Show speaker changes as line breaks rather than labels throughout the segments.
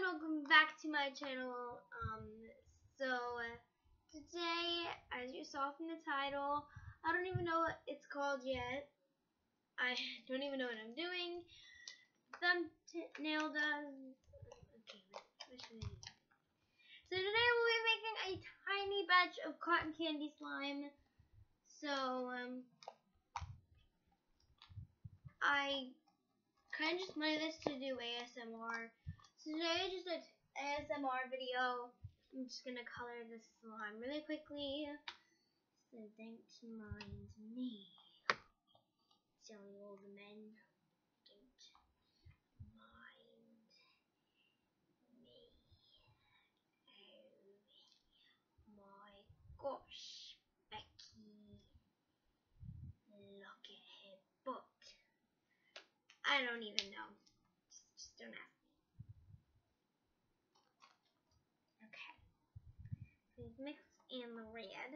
welcome back to my channel. Today, as you saw from the title, I don't even know what it's called yet. I don't even know what I'm doing. Thumbnail does. Okay, what should I do? So today we'll be making a tiny batch of cotton candy slime. So, I kind of just wanted this to do ASMR. So today is just an ASMR video. I'm just gonna color this slime really quickly. So don't mind me. Silly old men. Don't mind me. Oh my gosh, Becky. Look at her butt. I don't even know. Just don't ask me. Okay. Please mix in the red.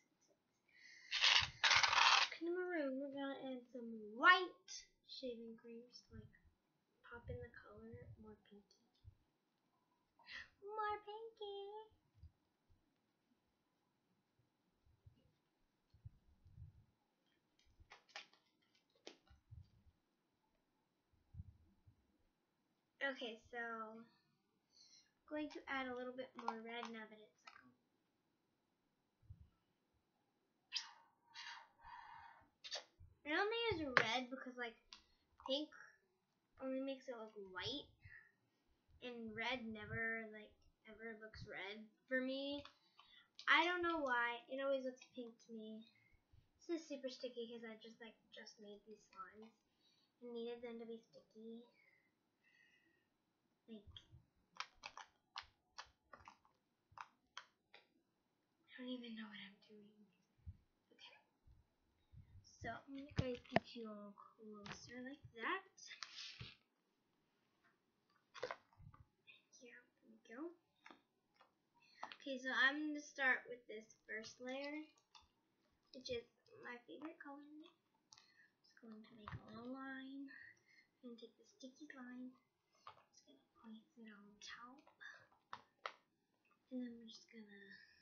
In the maroon, we're gonna add some white shaving cream, just like pop in the color more pinky. More pinky. Okay, so I'm going to add a little bit more red now that it's like I only use red because like pink only makes it look white, and red never like ever looks red for me. I don't know why. It always looks pink to me. This is super sticky because I just made these slimes and needed them to be sticky. Like, I don't even know what I'm doing. Okay. So I'm going to get you all closer like that. Here we go. Okay, so I'm going to start with this first layer, which is my favorite color. Just going to make a little line. I'm going to take the sticky line. Just going to place it on top. And then I'm just going to...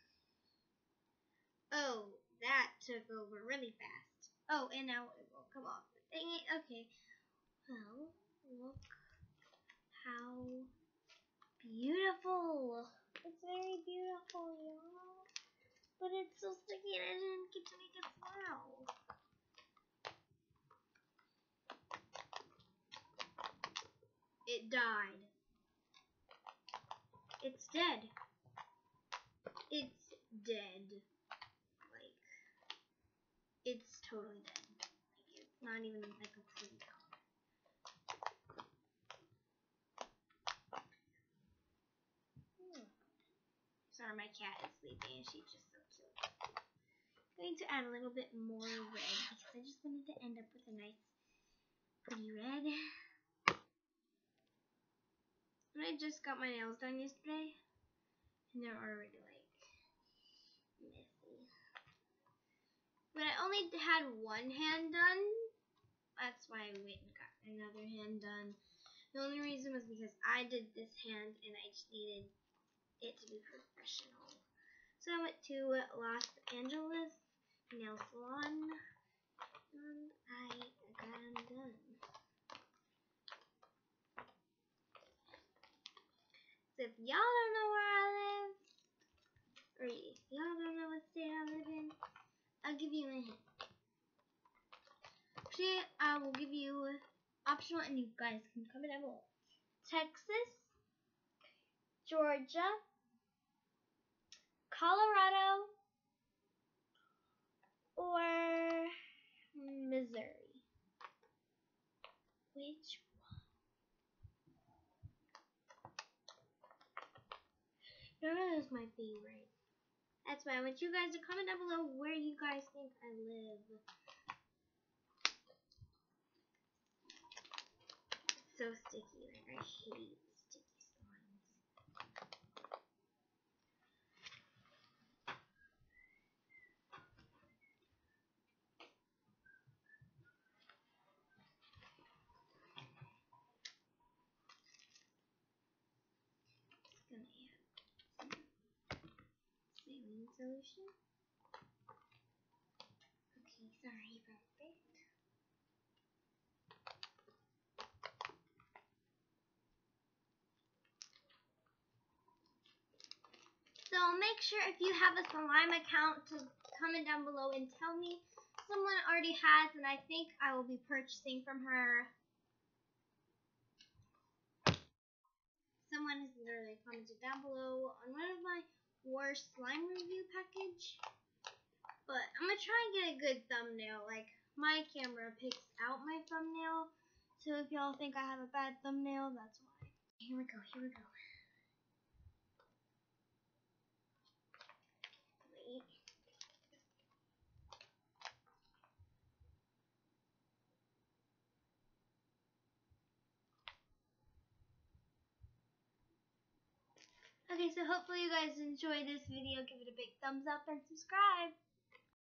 Oh, that took over really fast. Oh, and now it will come off. Dang it. Okay. Well, look how beautiful. It's very beautiful, y'all. But it's so sticky and I didn't get to make it smile. It died. It's dead. It's dead. Like, it's totally dead. Like, it's not even like a pretty color. Sorry, my cat is sleeping and she's just so cute. I'm going to add a little bit more red because I just wanted to end up with a nice, pretty red. And I just got my nails done yesterday, and they're already like messy. But I only had one hand done. That's why I went and got another hand done. The only reason was because I did this hand and I just needed it to be professional. So I went to Los Angeles Nail Salon and I got them done. So if y'all don't know where I live, or if y'all don't know what state I live in, I'll give you a hint. Actually, I will give you optional and you guys can comment down below. Texas, Georgia, Colorado, or Missouri. Which one? None of those my favorite. That's why I want you guys to comment down below where you guys think I live. It's so sticky. Like, I hate sticky slimes. resolution. Okay, sorry about that. So make sure if you have a Slime account to comment down below and tell me. Someone already has, and I think I will be purchasing from her. Someone has literally commented down below on one of my worst slime review package. But I'm going to try and get a good thumbnail. Like, my camera picks out my thumbnail. So if y'all think I have a bad thumbnail, that's why. Here we go, here we go. Wait. Okay, so hopefully you guys enjoyed this video. Give it a big thumbs up and subscribe.